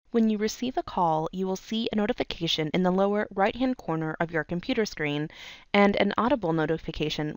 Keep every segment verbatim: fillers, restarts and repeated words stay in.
When you receive a call, you will see a notification in the lower right-hand corner of your computer screen and an audible notification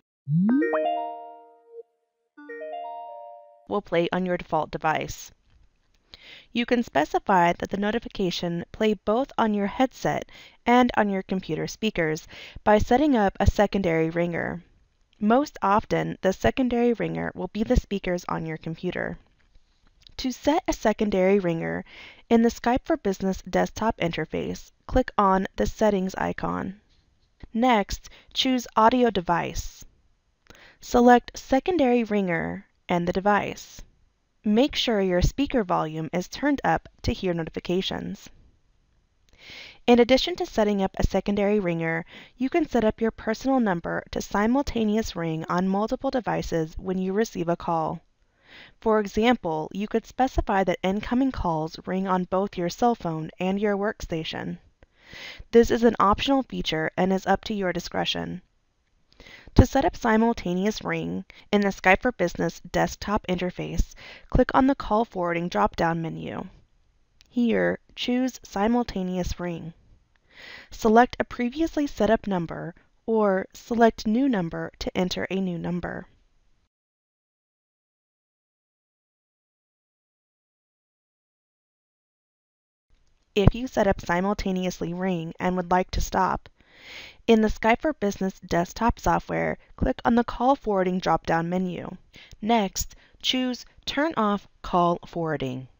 will play on your default device. You can specify that the notification play both on your headset and on your computer speakers by setting up a secondary ringer. Most often, the secondary ringer will be the speakers on your computer. To set a secondary ringer, in the Skype for Business desktop interface, click on the Settings icon. Next, choose Audio Device. Select Secondary Ringer and the device. Make sure your speaker volume is turned up to hear notifications. In addition to setting up a secondary ringer, you can set up your personal number to simultaneous ring on multiple devices when you receive a call. For example, you could specify that incoming calls ring on both your cell phone and your workstation. This is an optional feature and is up to your discretion. To set up simultaneous ring, in the Skype for Business desktop interface, click on the Call Forwarding drop-down menu. Here, choose Simultaneous Ring. Select a previously set up number or select New Number to enter a new number. If you set up simultaneously ring and would like to stop, in the Skype for Business desktop software, click on the Call Forwarding drop-down menu. Next, choose Turn off Call Forwarding.